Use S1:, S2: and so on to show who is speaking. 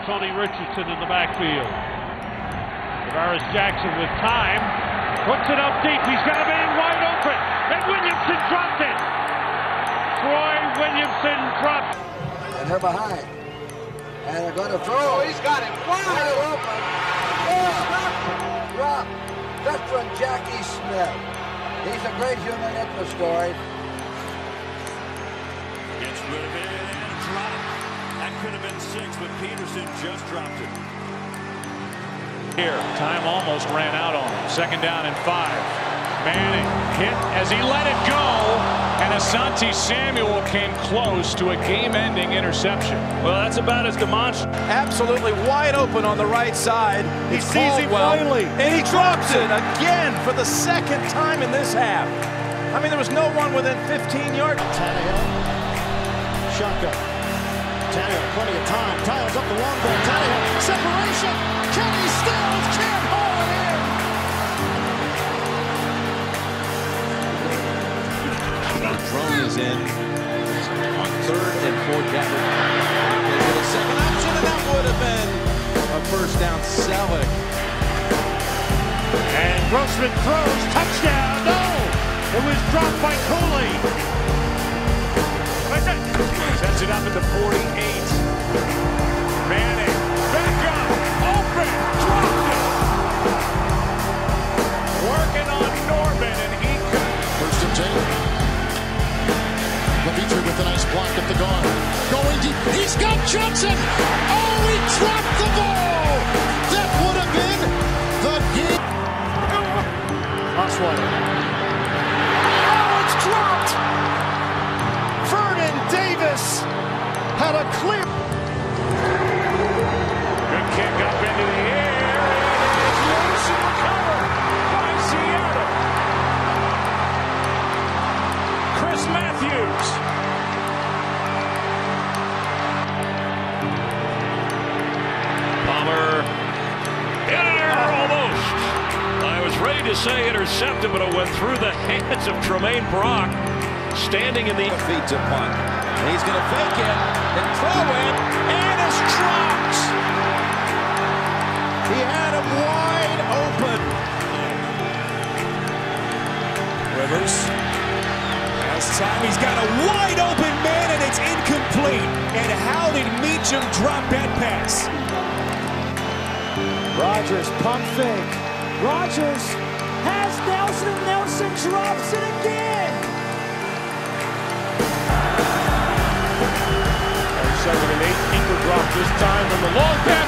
S1: Tony Richardson in the backfield. Tavares Jackson with time. Puts it up deep. He's got a man wide open. And Williamson dropped it. Troy Williamson dropped.
S2: And they're behind. And they're going to throw.
S3: Oh, he's got it wide open.
S2: Drop. Veteran Jackie Smith. He's a great human interest story.
S4: Gets rid of it and a drop. That could have been 6, but Peterson just dropped it.
S5: Here, time almost ran out on him. 2nd down and 5. Manning hit as he let it go, and Asante Samuel came close to a game-ending interception.
S6: Well, that's about as demonstrative. Absolutely wide open on the right side. He sees him finally, and he drops it again for the 2nd time in this half. I mean, there was no one within 15 yards.
S7: Tannehill, shotgun. Tannehill, plenty of time. Tiles up the long ball. Tannehill, separation. Kenny Stills can't haul it in.
S8: Drone is in on 3rd and 4th down. The second option, and that would have been a 1st down. Selleck.
S1: And Grossman throws. Touchdown. No! It was dropped by Cooley.
S5: Sets it up at the 48. Manning, back up, open, dropped it. Working on Norman, and he could.
S7: 1st and 10. Levitri with a nice block at the guard. Going deep. He's got Johnson. Oh, he dropped the ball. That would have been the game.
S2: Osweiler.
S7: Oh, it's dropped. Vernon Davis had a clear.
S5: Good kick up into the air. It's loose and recovered by Seattle. Chris Matthews.
S4: Palmer. Almost. I was ready to say intercepted, but it went through the hands of Tremaine Brock. Standing in the
S8: Feet to punt. And he's going to fake it and throw it, and it's dropped. He had him wide open.
S6: Rivers has time. He's got a wide open man, and it's incomplete. And how did Meacham drop that pass?
S9: Rodgers, pump fake. Rodgers has Nelson, and Nelson drops it again.
S1: 2nd and 8. Keeper drop this time, and the long pass.